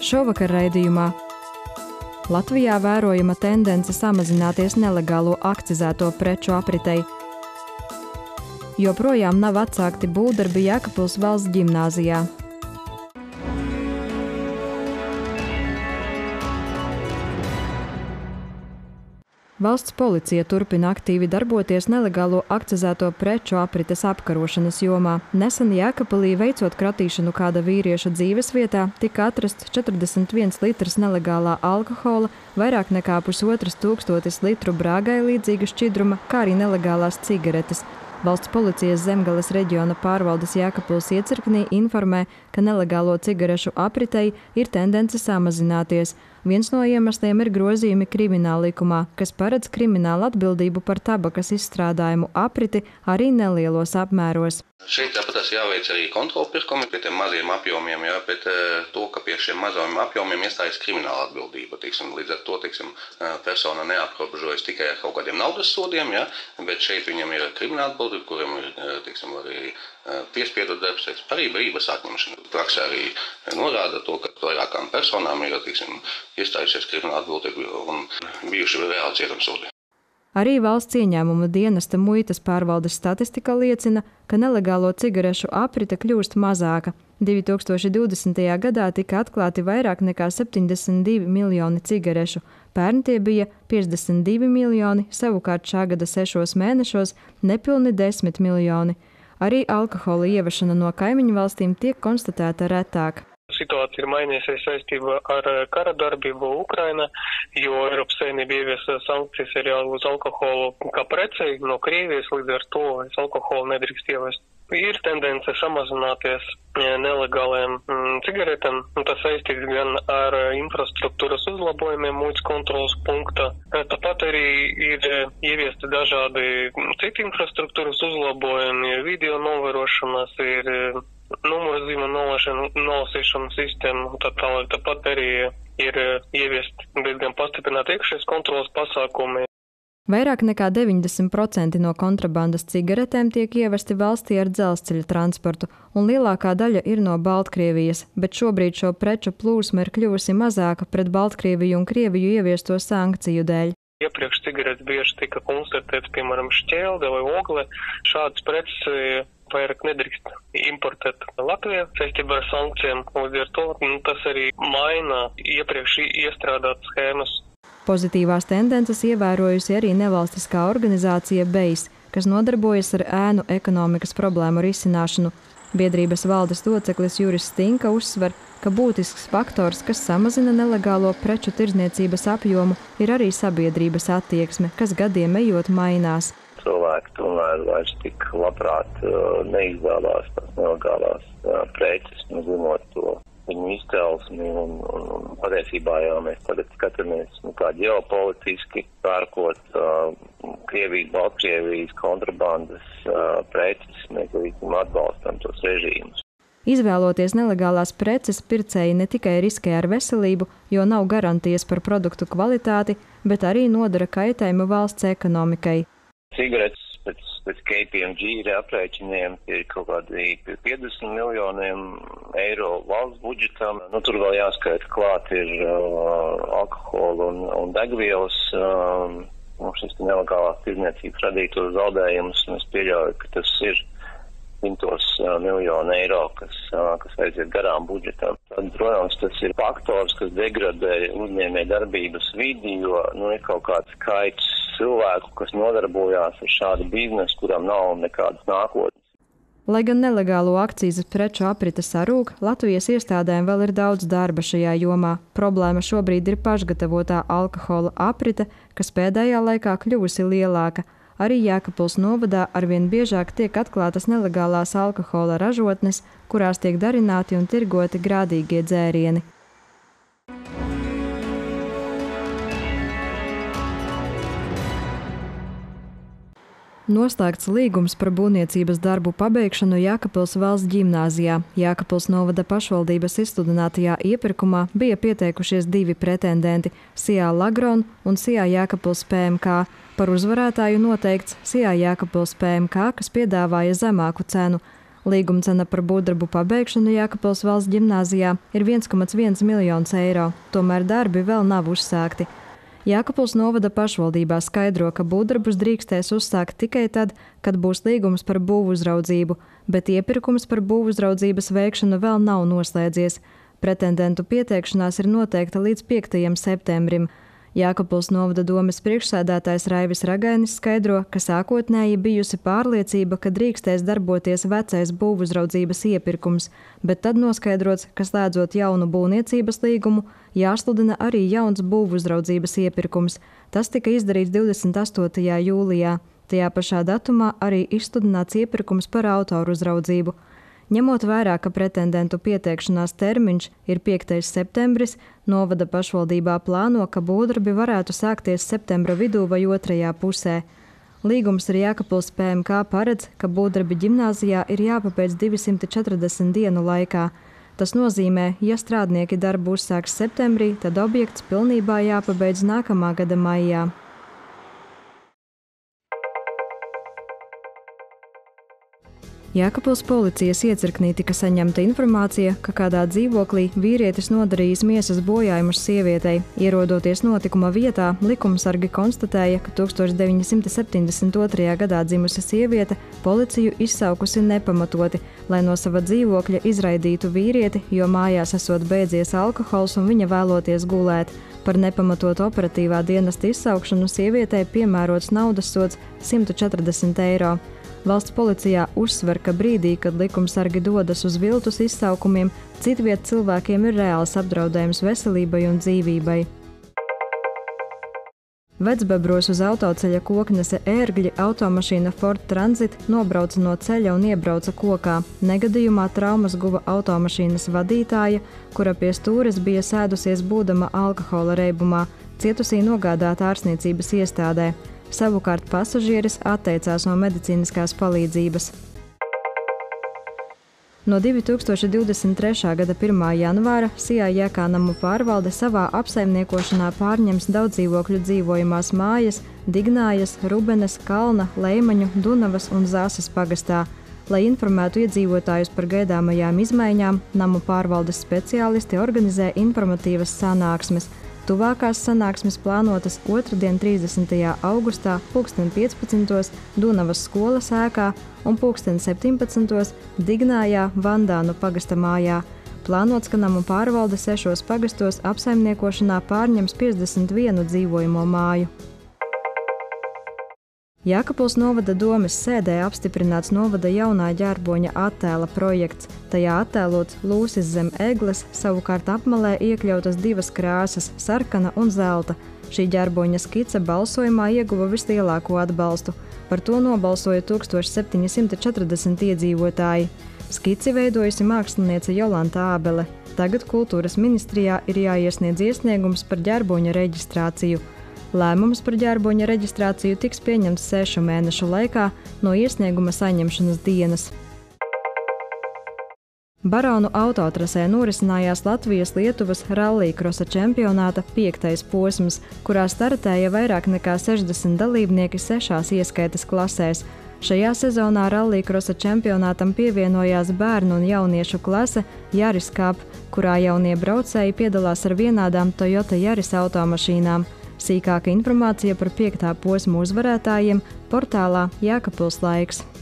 Šovakar raidījumā Latvijā vērojama tendence samazināties nelegālo akcizēto preču apritei. Joprojām nav atsākti būvdarbi Jēkabpils valsts ģimnāzijā. Valsts policija turpina aktīvi darboties nelegālo akcizēto preču aprites apkarošanas jomā. Nesen Jēkabpilī veicot kratīšanu kāda vīrieša dzīvesvietā, tika atrasts 41 litrs nelegālā alkohola, vairāk nekā 1500 litru brāgai līdzīga šķidruma, kā arī nelegālās cigaretes. Valsts policijas Zemgales reģiona pārvaldes Jēkabpils iecirknī informē, ka nelegālo cigarešu apritei ir tendence samazināties. Viens no iemesliem ir grozījumi krimināllikumā, kas paredz kriminālu atbildību par tabakas izstrādājumu apriti arī nelielos apmēros. Šeit tāpat jāveic arī kontrolpirkumi pie tiem maziem apjomiem, bet to, ka pie šiem mazajiem apjomiem iestājas krimināla atbildība. Līdz ar to persona neaprobežojas tikai ar kaut kādiem naudas sodiem, bet šeit viņam ir krimināla atbildība, kuriem ir arī piespiedu darbs, arī brīvības atņemšana. Praksē arī norāda to, ka vairākām personām ir iestājusies krimināla atbildība un bijuši reāli cietumsodi. Arī valsts ieņēmuma dienesta muitas pārvaldes statistika liecina, ka nelegālo cigarešu aprite kļūst mazāka. 2020. gadā tika atklāti vairāk nekā 72 miljoni cigarešu. Pērn tie bija 52 miljoni, savukārt šā gada 6 mēnešos nepilni 10 miljoni. Arī alkohola ievešana no kaimiņu valstīm tiek konstatēta retāk. Situācija ir mainījusies saistībā ar kara darbību Ukrainā, jo Eiropas Savienība ieviesa sankcijas arī uz alkoholu kā precei no Krievijas, līdz ar to alkoholu nedrīkst ievest. Ir tendence samazināties nelegāliem cigaretēm, un tas saistīts gan ar infrastruktūras uzlabojumiem muitas kontrolas punktā. Tāpat arī ir ieviesti dažādi citi infrastruktūras uzlabojumi, ir video novērošanas, ir numurzīmu nolasīšana sistēma, un tā tālāk. Tāpat arī ir ieviesti diezgan pastiprināti iekšējas kontrolas pasākumi. Vairāk nekā 90% no kontrabandas cigaretēm tiek ievesti valstī ar dzelzceļa transportu, un lielākā daļa ir no Baltkrievijas, bet šobrīd šo preču plūsma ir kļuvusi mazāka pret Baltkrieviju un Krieviju ieviesto sankciju dēļ. Iepriekš cigaretes bieži tika konstatēts, piemēram, šķelde vai ogle. Šādas preces vairāk nedrīkst importēt Latvijā saistībā ar sankcijām. Līdz ar to tas arī maina iepriekš iestrādāt schēmas. Pozitīvās tendences ievērojusi arī nevalstiskā organizācija BEIS, kas nodarbojas ar ēnu ekonomikas problēmu risināšanu. Biedrības valdes loceklis Juris Stinka uzsver, ka būtisks faktors, kas samazina nelegālo preču tirdzniecības apjomu, ir arī sabiedrības attieksme, kas gadiem ejot mainās. Cilvēki tomēr vairs tik labprāt neizvēlās tās nelegālās preces, zinot to viņu izcelsmi, un patiesībā jau mēs tagad skatāmies kā ģeopolitiski pērkot Krievijas, Baltkrievijas kontrabandas preces, mēs atbalstam tos režīmus. Izvēloties nelegālās preces, pircēji ne tikai riskē ar veselību, jo nav garantijas par produktu kvalitāti, bet arī nodara kaitējumu valsts ekonomikai. Cigaretes pēc KPMG aprēķiniem ir kaut kādi 50 miljoniem eiro valsts budžetam. Tur vēl jāskaita klāt ir alkohola un degvielas. Šis nelegālās tirdzniecības radītos zaudējumus, un es pieļauju, ka tas ir 100 miljonu eiro, kas aiziet garām budžetam. Tad, protams, tas ir faktors, kas degradē uzņēmēju darbības vidi, jo ir kaut kāds skaits cilvēku, kas nodarbojās ar šādu biznesu, kuram nav nekādas nākotnes. Lai gan nelegālo akcīzes preču aprite sarūk, Latvijas iestādēm vēl ir daudz darba šajā jomā. Problēma šobrīd ir pašgatavotā alkohola aprite, kas pēdējā laikā kļuvusi lielāka. Arī Jēkabpils novadā arvien biežāk tiek atklātas nelegālās alkohola ražotnes, kurās tiek darināti un tirgoti grādīgie dzērieni. Noslēgts līgums par būvniecības darbu pabeigšanu Jēkabpils valsts ģimnāzijā. Jēkabpils novada pašvaldības izsludinātajā iepirkumā bija pieteikušies 2 pretendenti – SIA Lagron un SIA Jēkabpils PMK. Par uzvarētāju noteikts SIA Jēkabpils PMK, kas piedāvāja zemāku cenu. Līguma cena par būvdarbu pabeigšanu Jēkabpils valsts ģimnāzijā ir 1,1 miljons eiro, tomēr darbi vēl nav uzsākti. Jēkabpils novada pašvaldībā skaidro, ka būvdarbus drīkstēs uzsākt tikai tad, kad būs līgums par būvuzraudzību, bet iepirkums par būvuzraudzības veikšanu vēl nav noslēdzies. Pretendentu pieteikšanās ir noteikta līdz 5. septembrim. Jēkabpils novada domes priekšsēdētājs Raivis Ragainis skaidro, ka sākotnēji bijusi pārliecība, ka drīkstēs darboties vecais būvuzraudzības iepirkums, bet tad noskaidrots, ka slēdzot jaunu būvniecības līgumu, jāsludina arī jauns būvuzraudzības iepirkums. Tas tika izdarīts 28. jūlijā. Tajā pašā datumā arī izsludināts iepirkums par autoru uzraudzību. Ņemot vērā, ka pretendentu pieteikšanās termiņš ir 5. septembris, novada pašvaldībā plāno, ka būvdarbi varētu sākties septembra vidū vai 2. pusē. Līgums ar Jēkabpils PMK paredz, ka būvdarbi ģimnāzijā ir jāpabeidz 240 dienu laikā. Tas nozīmē, ja strādnieki darbu uzsāks septembrī, tad objekts pilnībā jāpabeidz nākamā gada maijā. Jēkabpils policijas iecirknī tika saņemta informācija, ka kādā dzīvoklī vīrietis nodarījis miesas bojājumus sievietei. Ierodoties notikuma vietā, likumsargi konstatēja, ka 1972. gadā dzimusi sieviete policiju izsaukusi nepamatoti, lai no sava dzīvokļa izraidītu vīrieti, jo mājās esot beidzies alkohols un viņa vēloties gulēt. Par nepamatotu operatīvā dienesta izsaukšanu sievietei piemērots naudas sods 140 eiro. Valsts policijā uzsver, ka brīdī, kad likumsargi dodas uz viltus izsaukumiem, citviet cilvēkiem ir reāls apdraudējums veselībai un dzīvībai. Vecbebros uz autoceļa koknese ērgļi automašīna Ford Transit nobrauca no ceļa un iebrauca kokā. Negadījumā traumas guva automašīnas vadītāja, kura pie stūres bija sēdusies būdama alkohola reibumā. Cietusī nogādāta ārstniecības iestādē. Savukārt pasažieris atteicās no medicīniskās palīdzības. No 2023. gada 1. janvāra Sijā Jēkā namu pārvalde savā apsaimniekošanā pārņems daudzdzīvokļu dzīvojamās mājas Dignājas, Rubenes, Kalna, Leimaņu, Dunavas un Zāses pagastā. Lai informētu iedzīvotājus par gaidāmajām izmaiņām, namu pārvaldes speciālisti organizē informatīvas sanāksmes. Tuvākās sanāksmes plānotas 2. 30. augustā 15:00 Dunavas skolas ēkā un 17:00 Dignājā Vandānu pagasta mājā. Plānots, ka namu pārvalde 6 pagastos apsaimniekošanā pārņems 51 dzīvojamo māju. Jēkabpils novada domes sēdē apstiprināts novada jaunā ģērboņa attēla projekts. Tajā attēlots lūsis zem egles, savukārt apmalē iekļautas 2 krāsas – sarkana un zelta. Šī ģērboņa skice balsojumā ieguva vislielāko atbalstu. Par to nobalsoja 1740 iedzīvotāji. Skici veidojusi māksliniece Jolanta Ābele. Tagad Kultūras ministrijā ir jāiesniedz iesniegums par ģērboņa reģistrāciju. Lēmums par ģērboņa reģistrāciju tiks pieņemts 6 mēnešu laikā no iesnieguma saņemšanas dienas. Baraunu autotrasē norisinājās Latvijas-Lietuvas rallija-krosa čempionāta 5. posms, kurā startēja vairāk nekā 60 dalībnieki 6 ieskaitas klasēs. Šajā sezonā rallija-krosa čempionātam pievienojās bērnu un jauniešu klase Yaris Cup, kurā jaunie braucēji piedalās ar vienādām Toyota Yaris automašīnām. Sīkāka informācija par 5. posma uzvarētājiem portālā Jēkabpils laiks.